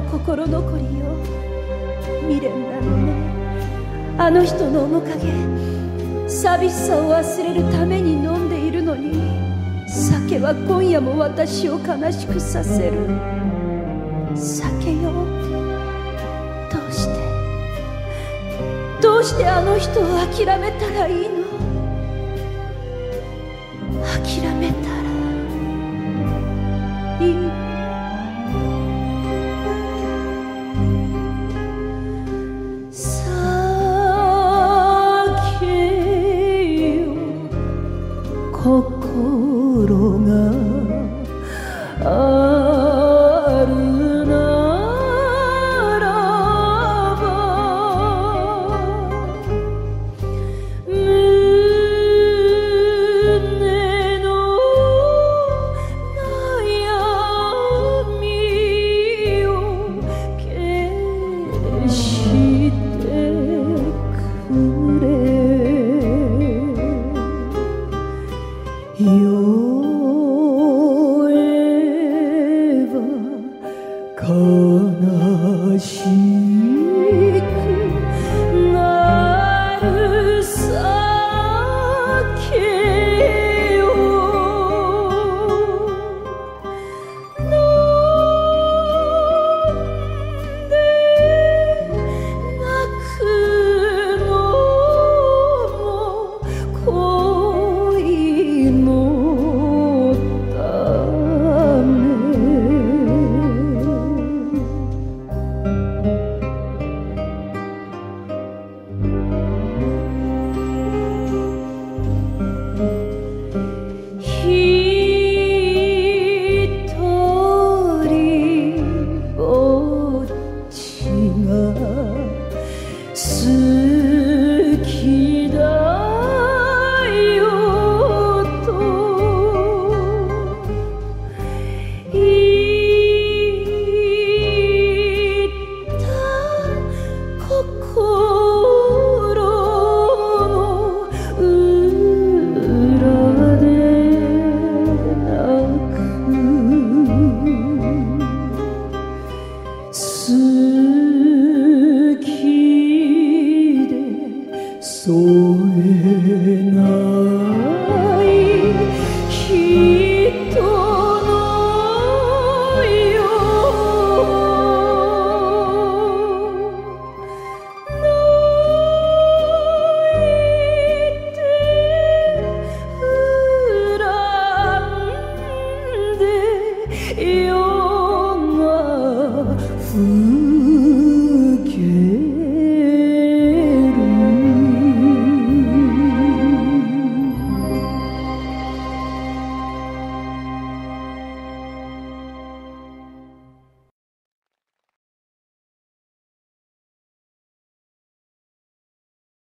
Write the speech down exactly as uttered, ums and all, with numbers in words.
心残りよ。未練なのね、あの人の面影。寂しさを忘れるために飲んでいるのに、酒は今夜も私を悲しくさせる。酒よ、どうしてどうしてあの人を諦めたらいいの。諦めたらいい。心があるならば、胸の悩みを消してくれ。酔えば悲しくなる酒よ。なんで泣くのも恋のため。ひとりぼっちが好きだよと言った心の裏で泣く。好きでそう